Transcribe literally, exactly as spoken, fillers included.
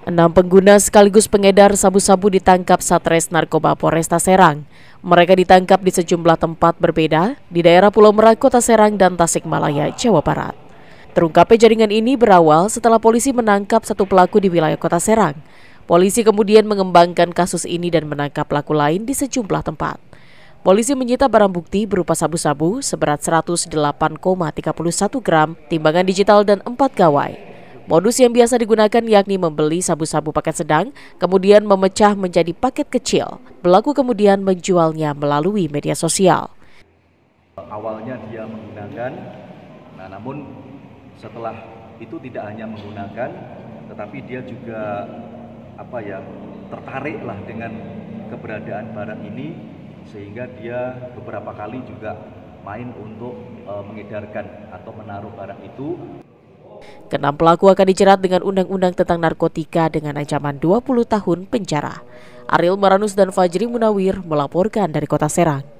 Enam pengguna sekaligus pengedar sabu-sabu ditangkap Satres Narkoba Polresta Serang. Mereka ditangkap di sejumlah tempat berbeda di daerah Pulau Merak, Kota Serang, dan Tasikmalaya, Jawa Barat. Terungkapnya jaringan ini berawal setelah polisi menangkap satu pelaku di wilayah Kota Serang. Polisi kemudian mengembangkan kasus ini dan menangkap pelaku lain di sejumlah tempat. Polisi menyita barang bukti berupa sabu-sabu seberat seratus delapan koma tiga satu gram, timbangan digital, dan empat gawai. Modus yang biasa digunakan yakni membeli sabu-sabu paket sedang, kemudian memecah menjadi paket kecil. Pelaku kemudian menjualnya melalui media sosial. Awalnya dia menggunakan, nah namun setelah itu tidak hanya menggunakan, tetapi dia juga apa ya tertariklah dengan keberadaan barang ini, sehingga dia beberapa kali juga main untuk e, mengedarkan atau menaruh barang itu. Keenam pelaku akan dijerat dengan undang-undang tentang narkotika dengan ancaman dua puluh tahun penjara. Ariel Maranus dan Fajri Munawir melaporkan dari Kota Serang.